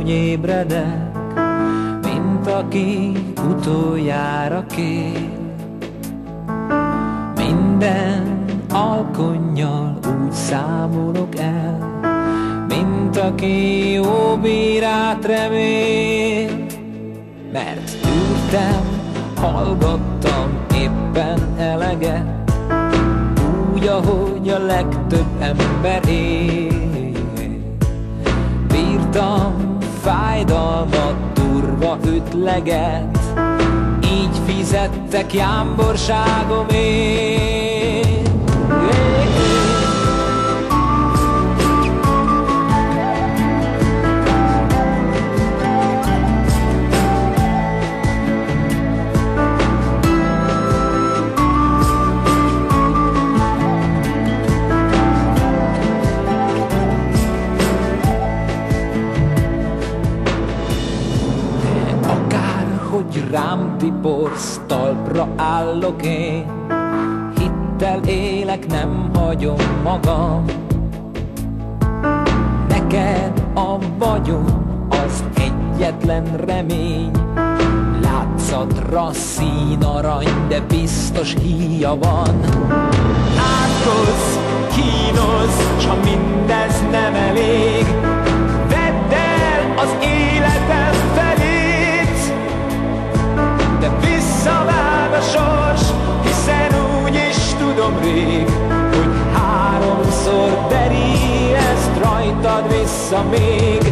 úgy ébredek, mint aki utoljára kér. Minden alkonnyal úgy számolok el, mint aki jó bírát remél. Mert tűrtem, hallgattam éppen eleget, úgy, ahogy a legtöbb ember él. Bírtam fájdalmat, durva ütleget, így fizettek jámborságomért. Hogy rám tiporsz, talpra állok én, hittel élek, nem hagyom magam. Neked a vagyon az egyetlen remény, látszatra színarany, de biztos híja van. Átkozz, kínozz, s ha mindez nem elég, vedd el az életem felét. De visszavág a sors, hiszen úgy is tudom rég, hogy háromszor deri ezt rajtad vissza még.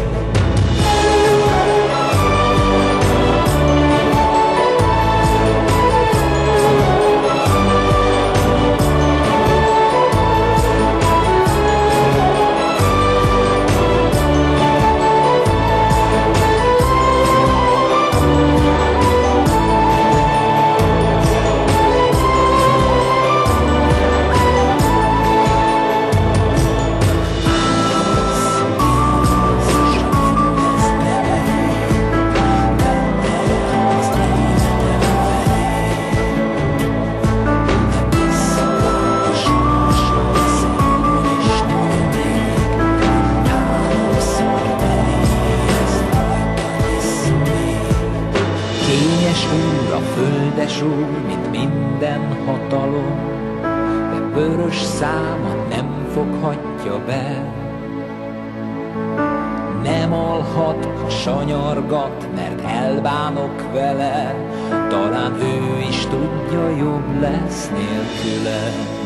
Földes úr, mint minden hatalom, de vörös száma nem foghatja be. Nem alhat, ha sanyargat, mert elbánok vele, talán ő is tudja, jobb lesz nélküle.